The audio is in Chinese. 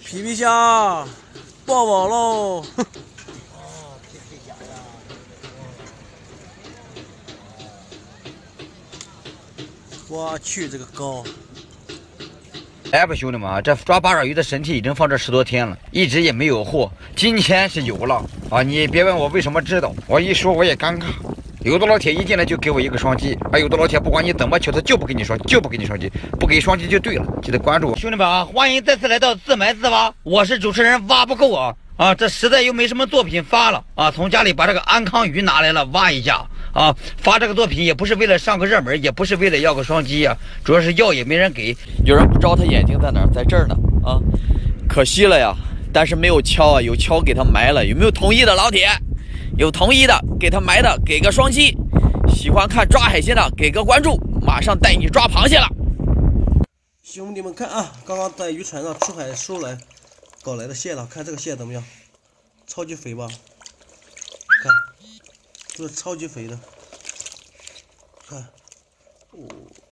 皮皮虾，抱抱喽！ 皮皮虾呀！ 我去，这个高！ 哎不，兄弟们啊，这抓八爪鱼的神器已经放这10多天了，一直也没有货。今天是有了啊！你别问我为什么知道，我一说我也尴尬。有的老铁一进来就给我一个双击，还有的老铁不管你怎么求，他就不给你双击，不给双击就对了。记得关注我，兄弟们啊！欢迎再次来到自埋自挖，我是主持人挖不够啊！这实在又没什么作品发了啊，从家里把这个安康鱼拿来了挖一下啊！发这个作品也不是为了上个热门，也不是为了要个双击啊，主要是要也没人给。 有人不知道他眼睛在哪儿，在这儿呢啊！可惜了呀，但是没有锹啊，有锹给他埋了。有没有同意的老铁？有同意的给他埋的，给个双击。喜欢看抓海鲜的，给个关注，马上带你抓螃蟹了。 兄弟们看啊，刚刚在渔船上出海搞来的蟹了，看这个蟹怎么样？超级肥吧？看，这是超级肥的，看，哦。